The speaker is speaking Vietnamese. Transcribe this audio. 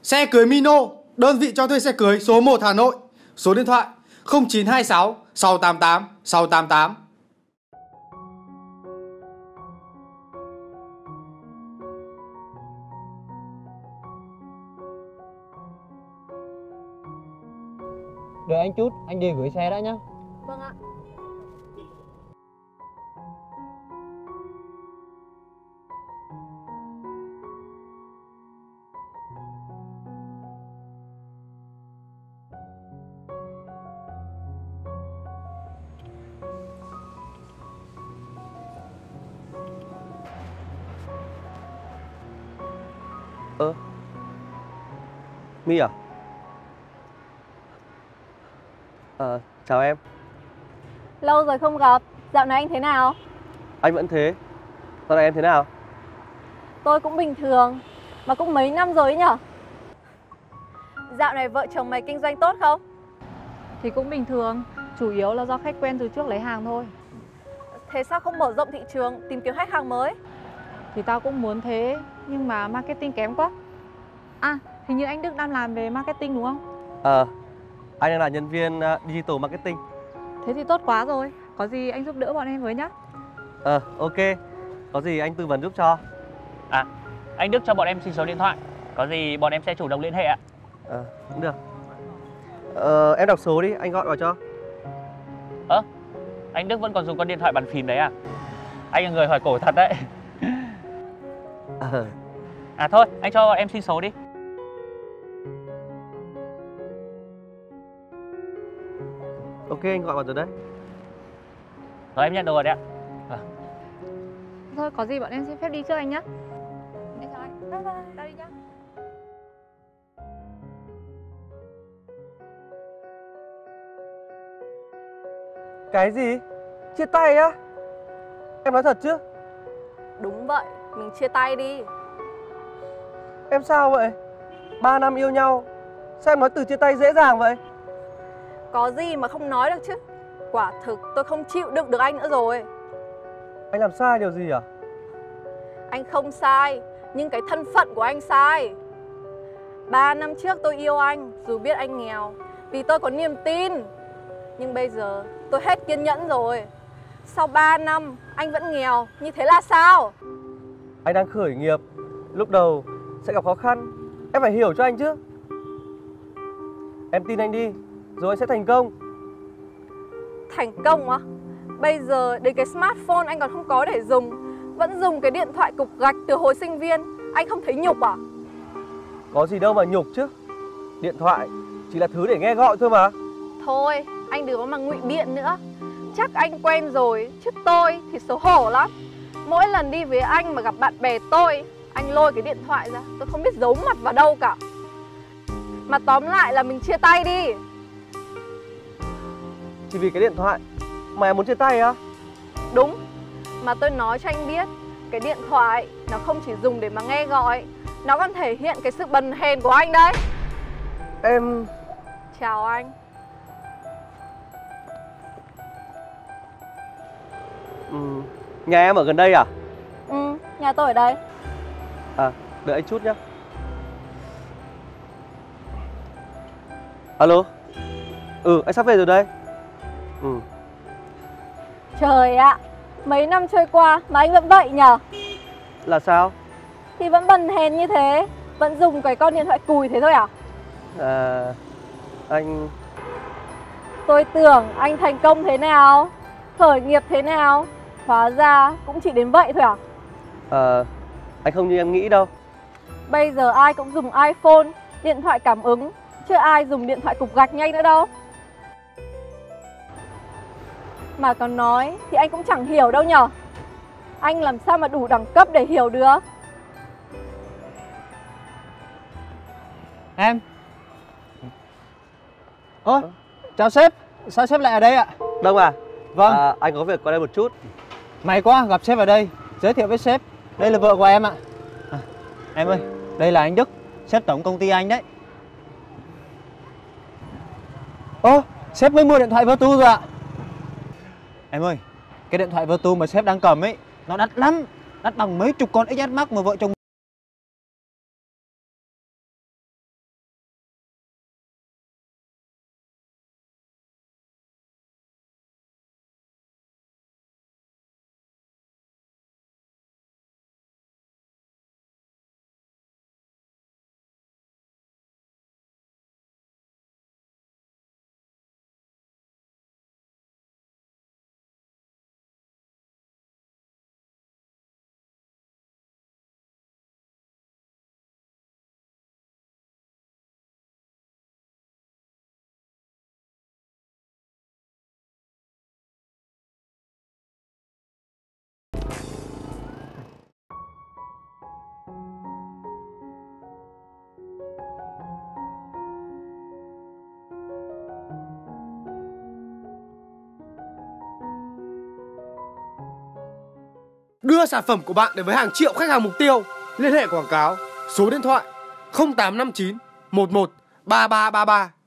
Xe cưới Mino, đơn vị cho thuê xe cưới số 1 Hà Nội. Số điện thoại 0926 688 688. Đợi anh chút, anh đi gửi xe đã nhá. Vâng ạ. My à? Chào em. Lâu rồi không gặp, dạo này anh thế nào? Anh vẫn thế. Dạo này em thế nào? Tôi cũng bình thường, mà cũng mấy năm rồi ấy nhở? Dạo này vợ chồng mày kinh doanh tốt không? Thì cũng bình thường, chủ yếu là do khách quen từ trước lấy hàng thôi. Thế sao không mở rộng thị trường, tìm kiếm khách hàng mới? Thì tao cũng muốn thế, nhưng mà marketing kém quá. À, hình như anh Đức đang làm về marketing đúng không? Anh đang là nhân viên digital marketing. Thế thì tốt quá rồi, có gì anh giúp đỡ bọn em với nhá. Ok. Có gì anh tư vấn giúp cho. À, anh Đức cho bọn em xin số điện thoại. Có gì bọn em sẽ chủ động liên hệ ạ. Cũng được. Em đọc số đi, anh gọi vào cho. Anh Đức vẫn còn dùng con điện thoại bàn phím đấy à? Anh là người hỏi cổ thật đấy. À thôi, anh cho em xin số đi. Ok, anh gọi vào rồi đấy. Rồi em nhận được rồi đấy ạ. Thôi có gì bọn em xin phép đi trước anh nhá. Em chào anh. Bye bye, tao đi nhá. Cái gì? Chia tay á? Em nói thật chứ? Đúng vậy, mình chia tay đi. Em sao vậy? 3 năm yêu nhau, sao em nói từ chia tay dễ dàng vậy? Có gì mà không nói được chứ. Quả thực tôi không chịu đựng được anh nữa rồi. Anh làm sai điều gì à? Anh không sai, nhưng cái thân phận của anh sai. 3 năm trước tôi yêu anh, dù biết anh nghèo, vì tôi có niềm tin. Nhưng bây giờ tôi hết kiên nhẫn rồi. Sau 3 năm anh vẫn nghèo, như thế là sao? Anh đang khởi nghiệp, lúc đầu sẽ gặp khó khăn. Em phải hiểu cho anh chứ. Em tin anh đi, rồi anh sẽ thành công. Thành công á? Bây giờ đến cái smartphone anh còn không có để dùng, vẫn dùng cái điện thoại cục gạch từ hồi sinh viên. Anh không thấy nhục à? Có gì đâu mà nhục chứ. Điện thoại chỉ là thứ để nghe gọi thôi mà. Thôi, anh đừng có mà ngụy biện nữa. Chắc anh quen rồi, chứ tôi thì xấu hổ lắm. Mỗi lần đi với anh mà gặp bạn bè tôi, anh lôi cái điện thoại ra, tôi không biết giấu mặt vào đâu cả. Mà tóm lại là mình chia tay đi. Chỉ vì cái điện thoại mà em muốn chia tay á? Đúng, mà tôi nói cho anh biết, cái điện thoại nó không chỉ dùng để mà nghe gọi, nó còn thể hiện cái sự bần hèn của anh đấy. Em... Chào anh. Nhà em ở gần đây à? Nhà tôi ở đây. Đợi anh chút nhá. Alo. Anh sắp về rồi đây. Trời ạ, mấy năm trôi qua mà anh vẫn vậy nhở? Là sao? Thì vẫn bần hèn như thế, vẫn dùng cái con điện thoại cùi thế thôi à? Anh... Tôi tưởng anh thành công thế nào, khởi nghiệp thế nào, hóa ra cũng chỉ đến vậy thôi à? Anh không như em nghĩ đâu. Bây giờ ai cũng dùng iPhone, điện thoại cảm ứng, chứ ai dùng điện thoại cục gạch nhanh nữa đâu. Mà còn nói thì anh cũng chẳng hiểu đâu nhở. Anh làm sao mà đủ đẳng cấp để hiểu được. Em. Chào sếp. Sao sếp lại ở đây ạ? Đông à? Vâng. Anh có việc qua đây một chút. May quá gặp sếp ở đây. Giới thiệu với sếp, đây là vợ của em ạ. Em ơi, đây là anh Đức, sếp tổng công ty anh đấy. Sếp mới mua điện thoại Vertu rồi ạ. Em ơi, cái điện thoại Vertu mà sếp đang cầm ấy, nó đắt lắm. Đắt bằng mấy chục con XS Max mà vợ chồng Đưa sản phẩm của bạn đến với hàng triệu khách hàng mục tiêu. Liên hệ quảng cáo số điện thoại 0859 11 3333.